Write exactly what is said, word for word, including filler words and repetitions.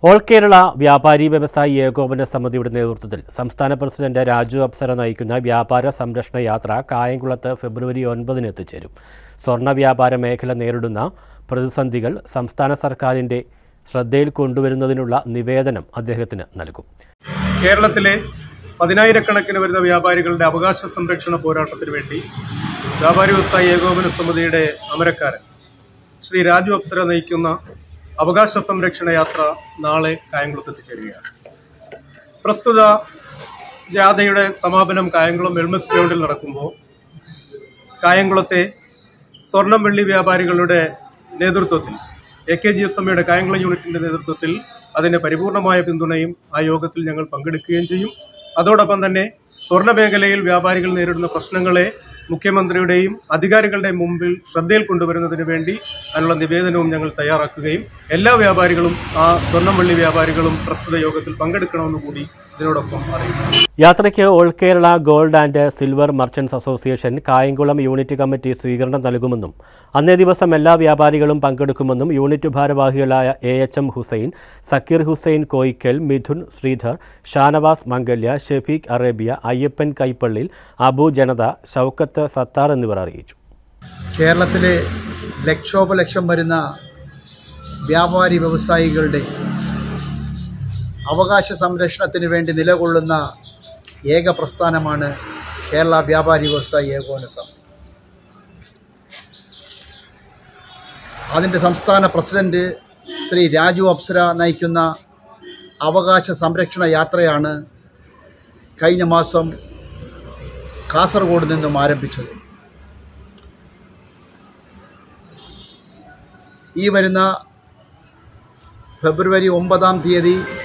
All Kerala വ്യാപാരി വ്യവസായി ഏകോപന സമിതിയുടെ നേതൃത്വത്തിൽ സംസ്ഥാന പ്രസിഡന്റ് രാജു അപ്സര നയിക്കുന്ന വ്യാപാര സംരക്ഷണ യാത്ര കായംകുളത്ത് ഫെബ്രുവരി ഒൻപതിന് എത്തിച്ചേരും. സ്വർണ്ണ വ്യാപാര മേഖല നേരിടുന്ന പ്രതിസന്ധികൾ സംസ്ഥാന സർക്കാരിന്റെ ശ്രദ്ധയിൽ കൊണ്ടുവരുന്നതിനുള്ള നിവേദനം അദ്ദേഹത്തിന് നൽകും. കേരളത്തിലെ പതിനായിരക്കണക്കിന് വരുന്ന വ്യാപാരികളുടെ അവകാശ സംരക്ഷണ പോരാട്ടത്തിന് വേണ്ടി വ്യാപാരി വ്യവസായി ഏകോപന സമിതിയുടെ അമരക്കാരൻ ശ്രീ രാജു അപ്സര നയിക്കുന്ന അവകാശ സംരക്ഷണ യാത്ര നാളെ കായംകുളത്ത് എത്തിച്ചേരുകയാണ്. പ്രസ്തുത ജാഥയുടെ സമാപനം കായംകുളം വെൽമസ് ഗ്രൗണ്ടിൽ നടക്കുമ്പോൾ കായംകുളത്തെ സ്വർണം വെള്ളി വ്യാപാരികളുടെ നേതൃത്വത്തിൽ എ കെ ജി എസ് എമ്മയുടെ കായംകുളം യൂണിറ്റിന്റെ നേതൃത്വത്തിൽ അതിന്റെ പരിപൂർണമായ പിന്തുണയും ആ യോഗത്തിൽ ഞങ്ങൾ പങ്കെടുക്കുകയും ചെയ്യും. അതോടൊപ്പം തന്നെ സ്വർണ്ണ മേഖലയിൽ വ്യാപാരികൾ നേരിടുന്ന പ്രശ്നങ്ങളെ മുഖ്യമന്ത്രിയുടെയും അധികാരികളുടെയും മുമ്പിൽ ശ്രദ്ധയിൽ കൊണ്ടുവരുന്നതിന് വേണ്ടി അതിനുള്ള നിവേദനവും ഞങ്ങൾ തയ്യാറാക്കുകയും എല്ലാ വ്യാപാരികളും ആ സ്വർണം വെള്ളി വ്യാപാരികളും പ്രസ്തുത യോഗത്തിൽ പങ്കെടുക്കണമെന്ന് കൂടി ഇതിനോടൊപ്പം അറിയിക്കുന്നു. യാത്രയ്ക്ക് all Kerala gold and silver merchants association Kayamkulam unit committee സ്വീകരണം നൽകുമെന്നും അന്നേ ദിവസം എല്ലാ വ്യാപാരികളും പങ്കെടുക്കുമെന്നും യൂണിറ്റ് ഭാരവാഹികളായ A H M Hussain, Zakir Hussain Koyikkal, Mithun Sridhar, Shanavas Mangalya, Shefeeq Arabia, Ayyappan Kaippallil, Abu Janatha, Shoukath Sattar എന്നിവർ അറിയിച്ചു. കേരളത്തിലെ ലക്ഷോപലക്ഷം വരുന്ന വ്യാപാരി വ്യവസായികളുടെ അവകാശ സംരക്ഷണത്തിന് വേണ്ടി നിലകൊള്ളുന്ന ഏക പ്രസ്ഥാനമാണ് കേരള വ്യാപാരി വ്യവസായി ഏകോപന സമിതി. അതിൻ്റെ സംസ്ഥാന പ്രസിഡന്റ് ശ്രീ രാജു അപ്സര നയിക്കുന്ന അവകാശ സംരക്ഷണ യാത്രയാണ് കഴിഞ്ഞ മാസം കാസർഗോഡ് നിന്നും ആരംഭിച്ചത്. ഈ വരുന്ന ഫെബ്രുവരി ഒമ്പതാം തീയതി